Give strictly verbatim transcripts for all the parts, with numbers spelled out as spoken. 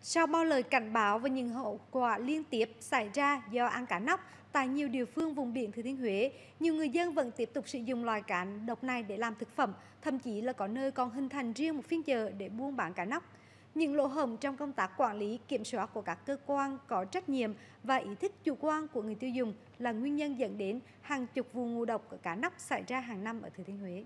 Sau bao lời cảnh báo và những hậu quả liên tiếp xảy ra do ăn cá nóc tại nhiều địa phương vùng biển Thừa Thiên Huế, nhiều người dân vẫn tiếp tục sử dụng loài cá độc này để làm thực phẩm, thậm chí là có nơi còn hình thành riêng một phiên chợ để buôn bán cá nóc. Những lỗ hổng trong công tác quản lý, kiểm soát của các cơ quan có trách nhiệm và ý thức chủ quan của người tiêu dùng là nguyên nhân dẫn đến hàng chục vụ ngộ độc cá nóc xảy ra hàng năm ở Thừa Thiên Huế.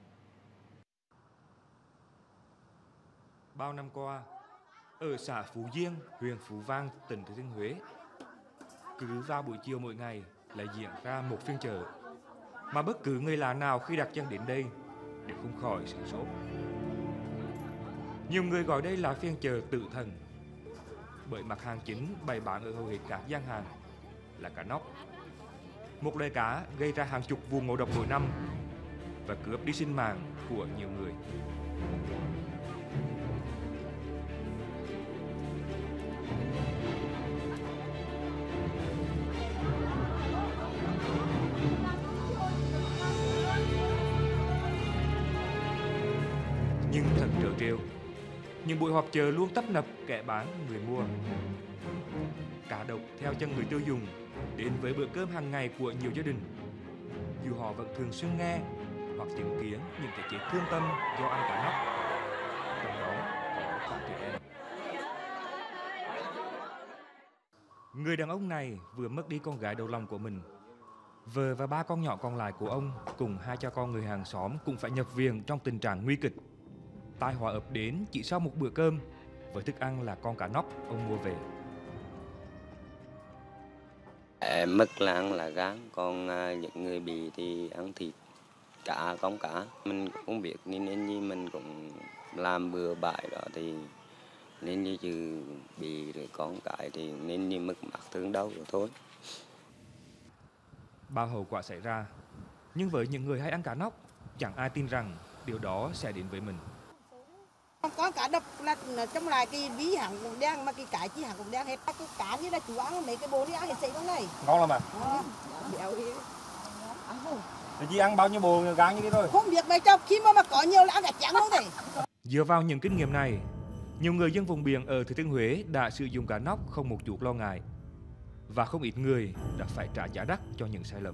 Bao năm qua, ở xã Phú Diên, huyện Phú Vang, tỉnh Thừa Thiên Huế, cứ vào buổi chiều mỗi ngày lại diễn ra một phiên chợ mà bất cứ người lạ nào khi đặt chân đến đây đều không khỏi sửng sốt. Nhiều người gọi đây là phiên chợ tự thần, bởi mặt hàng chính bày bán ở hầu hết các gian hàng là cá nóc, một loài cá gây ra hàng chục vụ ngộ độc mỗi năm và cướp đi sinh mạng của nhiều người. Nhưng thật trớ trêu, những buổi họp chợ luôn tấp nập kẻ bán người mua. Cá độc theo chân người tiêu dùng đến với bữa cơm hàng ngày của nhiều gia đình, dù họ vẫn thường xuyên nghe hoặc chứng kiến những cái chết thương tâm do ăn cá nóc, trong đó có cả trẻ em. Người đàn ông này vừa mất đi con gái đầu lòng của mình. Vợ và ba con nhỏ còn lại của ông cùng hai cha con người hàng xóm cũng phải nhập viện trong tình trạng nguy kịch. Tai họa ập đến chỉ sau một bữa cơm với thức ăn là con cá nóc ông mua về. Em mất là ăn là gan, còn những người bị thì ăn thịt cá, con cá. Mình cũng không biết nên nên như mình cũng làm bừa bãi đó thì nên như chứ bị rồi con cái thì nên như mất mát thương đau rồi thôi. Bao hậu quả xảy ra, nhưng với những người hay ăn cá nóc, chẳng ai tin rằng điều đó sẽ đến với mình. Con cá độc là trong lại cái ví hàng cũng đen mà cái cái chi hàng cũng đen hết. Cái cá như là chú ăn mấy cái bồ đi ăn hết sấy con này. Ngon lắm à? Ờ, béo đi. Ăn không? Thì chị ăn bao nhiêu bồ gan như thế thôi? Không biết mấy chồng khi mà mà có nhiều là ăn cả trắng không thể. Dựa vào những kinh nghiệm này, nhiều người dân vùng biển ở Thừa Thiên Huế đã sử dụng cá nóc không một chút lo ngại, và không ít người đã phải trả giá đắt cho những sai lầm.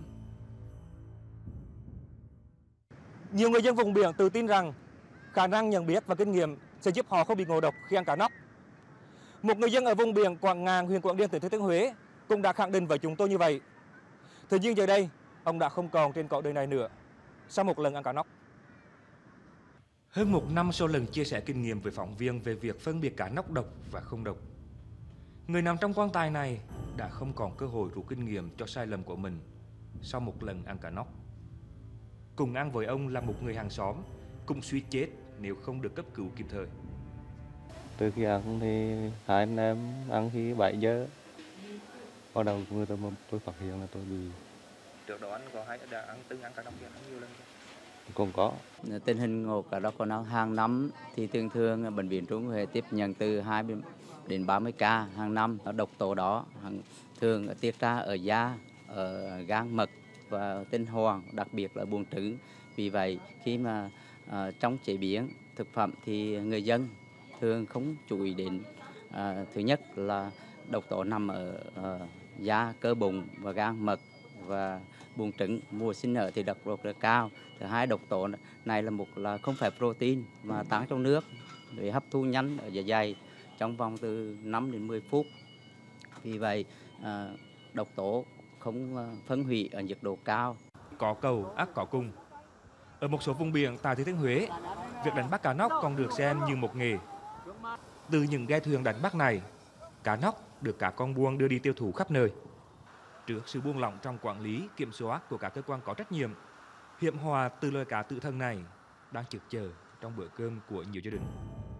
Nhiều người dân vùng biển tự tin rằng khả năng nhận biết và kinh nghiệm sẽ giúp họ không bị ngộ độc khi ăn cá nóc. Một người dân ở vùng biển Quảng Ngàn, huyện Quảng Điền, tỉnh Thừa Thiên Huế cũng đã khẳng định với chúng tôi như vậy. Thế nhưng giờ đây, ông đã không còn trên cõi đời này nữa sau một lần ăn cá nóc. Hơn một năm sau lần chia sẻ kinh nghiệm với phóng viên về việc phân biệt cá nóc độc và không độc, người nằm trong quan tài này đã không còn cơ hội rút kinh nghiệm cho sai lầm của mình sau một lần ăn cá nóc. Cùng ăn với ông là một người hàng xóm, cũng suýt chết nếu không được cấp cứu kịp thời. Từ khi ăn thì hai anh em ăn khi bảy giờ. Bắt đầu người tôi, tôi phát hiện là tôi bị. Trước đó anh có hay đã ăn từng ăn cá nóc ăn nhiều lần chưa? Cũng có. Tình hình ngộ cá nóc nó hàng năm thì thường thường bệnh viện Trung Huế tiếp nhận từ hai đến ba mươi ca hàng năm. Độc tố đó thường tiết ra ở da, ở gan, mật và tinh hoàng, đặc biệt là buồng trứng. Vì vậy khi mà uh, trong chế biến thực phẩm thì người dân thường không chú ý đến uh, thứ nhất là độc tố nằm ở uh, da, cơ bụng và gan, mật và buồng trứng. Mùa sinh nở thì độc tố rất cao. Thứ hai, độc tố này là một là không phải protein mà tán trong nước để hấp thu nhanh ở dạ dày trong vòng từ năm đến mười phút. Vì vậy uh, độc tố không uh, phân hủy ở nhiệt độ cao. Có cầu ắt có cung. Ở một số vùng biển tại Thừa Thiên Huế, việc đánh bắt cá nóc còn được xem như một nghề. Từ những ghe thuyền đánh bắt này, cá nóc được các con buôn đưa đi tiêu thụ khắp nơi. Trước sự buông lỏng trong quản lý, kiểm soát của các cơ quan có trách nhiệm, hiểm họa từ loài cá tự thân này đang trực chờ trong bữa cơm của nhiều gia đình.